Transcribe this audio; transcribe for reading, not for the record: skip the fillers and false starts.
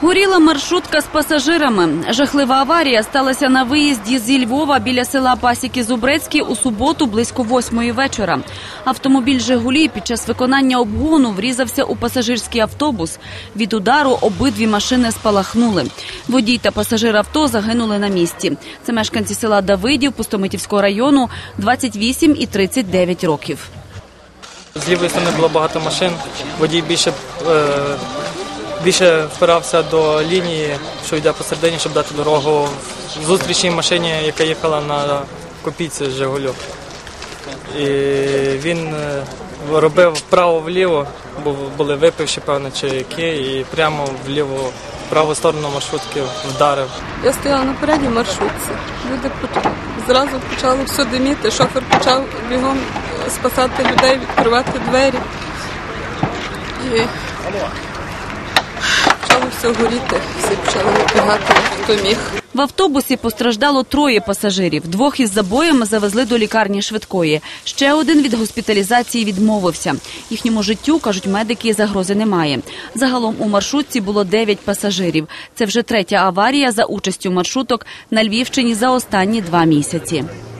Горіла маршрутка з пасажирами. Жахлива аварія сталася на виїзді зі Львова біля села Пасіки-Зубрецькі у суботу близько 8-ї вечора. Автомобіль «Жигулі» під час виконання обгону врізався у пасажирський автобус. Від удару обидві машини спалахнули. Водій та пасажир авто загинули на місці. Це мешканці села Давидів Пустомитівського району, 28 і 39 років. З лівої сторони було багато машин. Водій більше впирався до лінії, що йде посередині, щоб дати дорогу зустрічній машині, яка їхала на копійці з «Жигулю». І він робив вправо-вліво, бо були випивші, певно, чи які, і прямо в праву сторону маршрутки вдарив. Я стояла на передній маршрутці. Люди зразу почали все диміти, шофер почав бігом спасати людей, відкривати двері. І почало все горіти, всі почали вибігати, хто міг. В автобусі постраждало 3 пасажирів. 2 із забоями завезли до лікарні швидкої. Ще один від госпіталізації відмовився. Їхньому життю, кажуть медики, загрози немає. Загалом у маршрутці було 9 пасажирів. Це вже 3-я аварія за участю маршруток на Львівщині за останні 2 місяці.